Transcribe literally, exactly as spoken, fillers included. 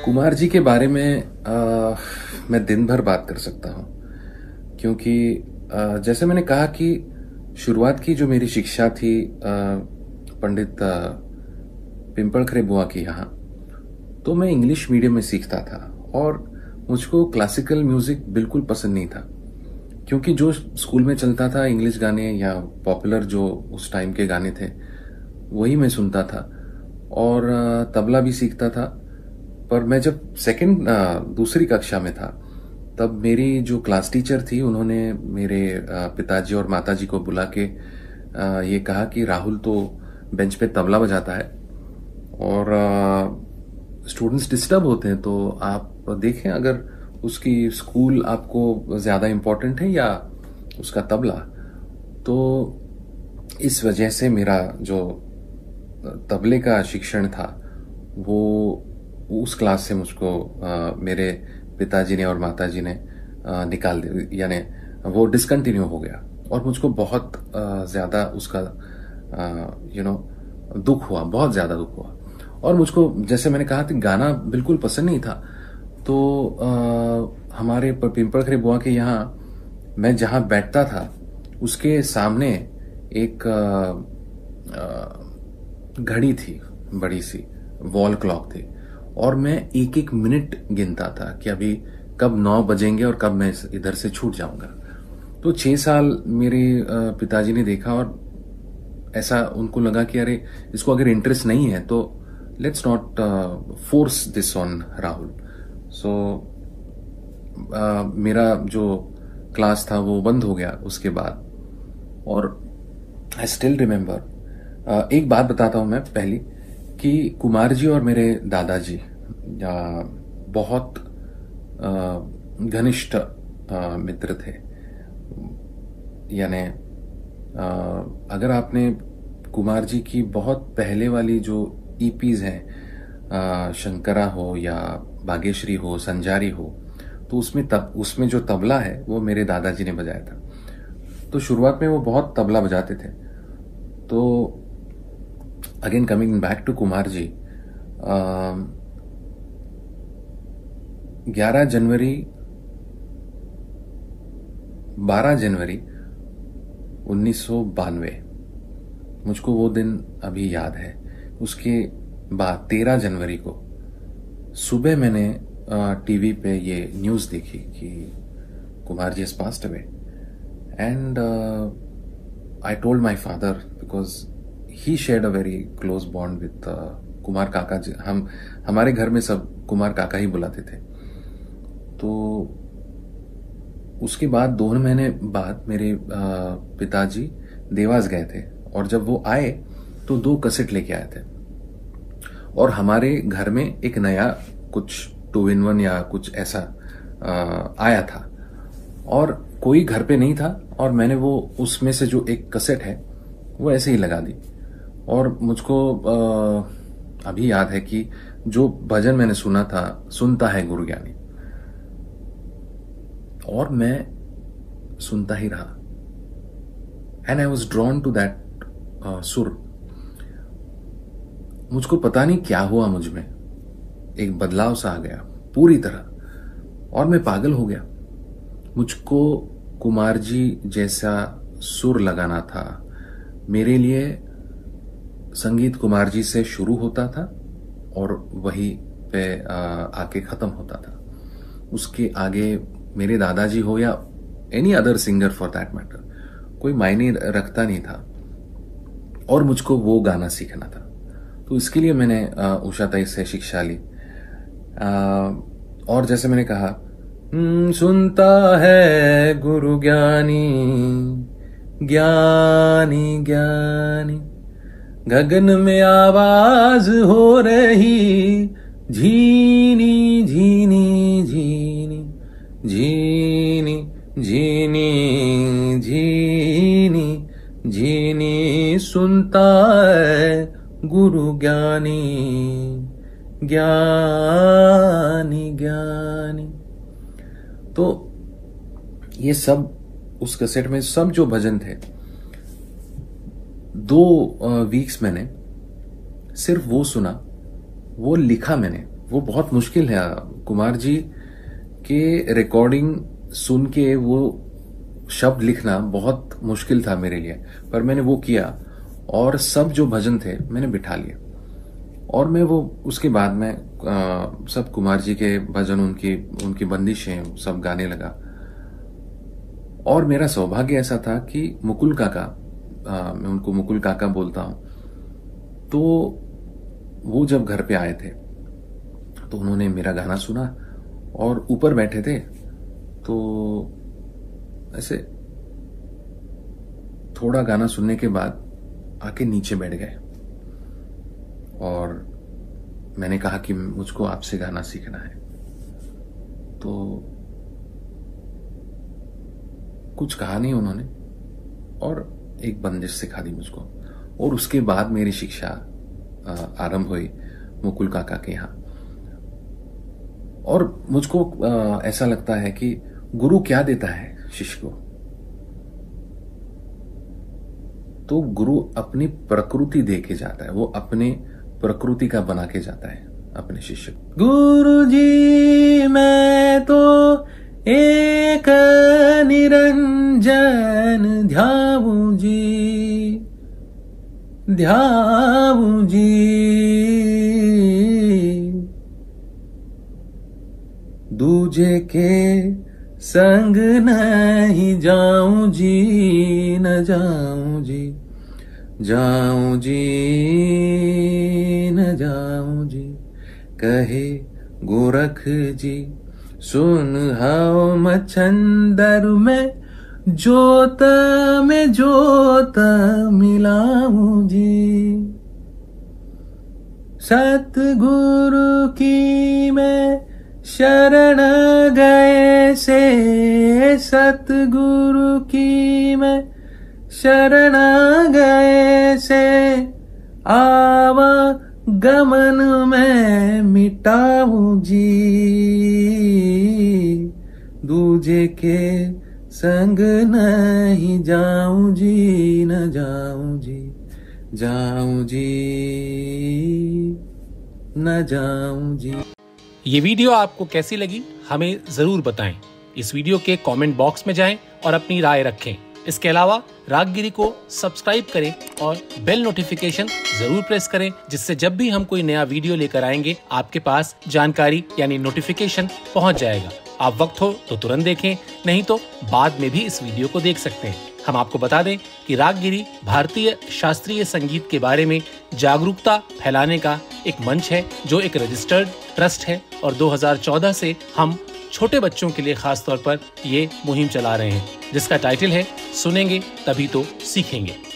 कुमार जी के बारे में आ, मैं दिन भर बात कर सकता हूँ क्योंकि आ, जैसे मैंने कहा कि शुरुआत की जो मेरी शिक्षा थी आ, पंडित आ, पिंपलखरे बुआ की यहाँ, तो मैं इंग्लिश मीडियम में सीखता था और मुझको क्लासिकल म्यूज़िक बिल्कुल पसंद नहीं था क्योंकि जो स्कूल में चलता था इंग्लिश गाने या पॉपुलर जो उस टाइम के गाने थे वही मैं सुनता था और आ, तबला भी सीखता था। पर मैं जब सेकंड दूसरी कक्षा में था तब मेरी जो क्लास टीचर थी उन्होंने मेरे पिताजी और माताजी को बुला के ये कहा कि राहुल तो बेंच पे तबला बजाता है और स्टूडेंट्स डिस्टर्ब होते हैं, तो आप देखें अगर उसकी स्कूल आपको ज़्यादा इम्पोर्टेंट है या उसका तबला। तो इस वजह से मेरा जो तबले का शिक्षण था वो उस क्लास से मुझको आ, मेरे पिताजी ने और माताजी ने आ, निकाल दिया, यानी वो डिसकंटिन्यू हो गया और मुझको बहुत ज़्यादा उसका यू नो दुख हुआ, बहुत ज़्यादा दुख हुआ। और मुझको जैसे मैंने कहा कि गाना बिल्कुल पसंद नहीं था, तो आ, हमारे पिंपलखरे बुआ के यहाँ मैं जहाँ बैठता था उसके सामने एक घड़ी थी, बड़ी सी वॉल क्लॉक थी और मैं एक एक मिनट गिनता था कि अभी कब नौ बजेंगे और कब मैं इधर से छूट जाऊंगा। तो छः साल मेरे पिताजी ने देखा और ऐसा उनको लगा कि अरे इसको अगर इंटरेस्ट नहीं है तो let's not force this on Rahul. So मेरा जो क्लास था वो बंद हो गया उसके बाद। और आई स्टिल रिमेम्बर, एक बात बताता हूँ मैं पहली, कि कुमार जी और मेरे दादाजी बहुत घनिष्ठ मित्र थे। यानी अगर आपने कुमार जी की बहुत पहले वाली जो ईपीज हैं, शंकरा हो या बागेश्वरी हो, संजारी हो, तो उसमें तब उसमें जो तबला है वो मेरे दादाजी ने बजाया था। तो शुरुआत में वो बहुत तबला बजाते थे। तो again coming back to Kumar ji, ग्यारह जनवरी बारह जनवरी उन्नीस सौ बानवे, मुझको वो दिन अभी याद है। उसके बाद तेरह जनवरी को सुबह मैंने टीवी पे ये न्यूज़ देखी कि Kumar ji has passed away and I told my father because he shared a very close bond with Kumar Kaka ji. हम हमारे घर में सब कुमार काका ही बुलाते थे। तो उसके बाद दो महीने बाद मेरे पिताजी देवास गए थे और जब वो आए तो दो कैसेट लेके आए थे और हमारे घर में एक नया कुछ टू इन वन या कुछ ऐसा आ, आया था और कोई घर पे नहीं था और मैंने वो उसमें से जो एक कैसेट है वो ऐसे ही लगा दी। और मुझको आ, अभी याद है कि जो भजन मैंने सुना था, सुनता है गुरु ज्ञानी, और मैं सुनता ही रहा and I was drawn to that सुर। मुझको पता नहीं क्या हुआ, मुझ में एक बदलाव सा आ गया पूरी तरह और मैं पागल हो गया। मुझको कुमार जी जैसा सुर लगाना था। मेरे लिए संगीत कुमार जी से शुरू होता था और वहीं पे आके ख़त्म होता था। उसके आगे मेरे दादाजी हो या any other singer for that matter कोई मायने रखता नहीं था और मुझको वो गाना सीखना था। तो इसके लिए मैंने उषा ताई से शिक्षा ली। और जैसे मैंने कहा, सुनता है गुरु ज्ञानी ज्ञानी ज्ञानी, गगन में आवाज हो रही झीनी झीनी झीनी झीनी झीनी झीनी झीनी, सुनता है गुरु ज्ञानी ज्ञानी ज्ञानी। तो ये सब उस कैसेट में सब जो भजन थे, दो वीक्स मैंने सिर्फ वो सुना, वो लिखा मैंने वो बहुत मुश्किल है कुमार जी के रिकॉर्डिंग सुन के वो शब्द लिखना बहुत मुश्किल था मेरे लिए, पर मैंने वो किया और सब जो भजन थे मैंने बिठा लिए और मैं वो उसके बाद में आ, सब कुमार जी के भजन, उनकी उनकी बंदिशें सब गाने लगा। और मेरा सौभाग्य ऐसा था कि मुकुल काका, आ, मैं उनको मुकुल काका बोलता हूं, तो वो जब घर पे आए थे तो उन्होंने मेरा गाना सुना और ऊपर बैठे थे, तो ऐसे थोड़ा गाना सुनने के बाद आके नीचे बैठ गए और मैंने कहा कि मुझको आपसे गाना सीखना है। तो कुछ कहा नहीं उन्होंने और एक बंदिश सिखा दी मुझको, और उसके बाद मेरी शिक्षा आरंभ हुई मुकुल काका के यहाँ। और मुझको ऐसा लगता है कि गुरु क्या देता है शिष्य को, तो गुरु अपनी प्रकृति दे के जाता है, वो अपने प्रकृति का बना के जाता है अपने शिष्य को। गुरु जी मैं तो एक निरंजन ध्याऊं जी, ध्याऊं जी, दूजे के संग नहीं जाऊं जी, न जाऊं जी, जाऊं जी, न जाऊं जी। कहे गोरख जी सुन हाओ मच्छंदर में, जोत में जोत मिलाऊं जी। सतगुरु की मैं शरण गए से, सतगुरु की मैं शरण गए से, आवा गमन में मिटाऊं जी, दूजे के संग नहीं जाऊं जी, न जाऊं जी, जाऊं जी, न जाऊं जी। ये वीडियो आपको कैसी लगी हमें जरूर बताएं। इस वीडियो के कमेंट बॉक्स में जाएं और अपनी राय रखें। इसके अलावा रागगिरी को सब्सक्राइब करें और बेल नोटिफिकेशन जरूर प्रेस करें, जिससे जब भी हम कोई नया वीडियो लेकर आएंगे आपके पास जानकारी यानी नोटिफिकेशन पहुंच जाएगा। आप वक्त हो तो तुरंत देखें, नहीं तो बाद में भी इस वीडियो को देख सकते हैं। हम आपको बता दें कि रागगिरी भारतीय शास्त्रीय संगीत के बारे में जागरूकता फैलाने का एक मंच है, जो एक रजिस्टर्ड ट्रस्ट है, और दो हज़ार चौदह से हम छोटे बच्चों के लिए खास तौर पर ये मुहिम चला रहे हैं, जिसका टाइटल है सुनेंगे तभी तो सीखेंगे।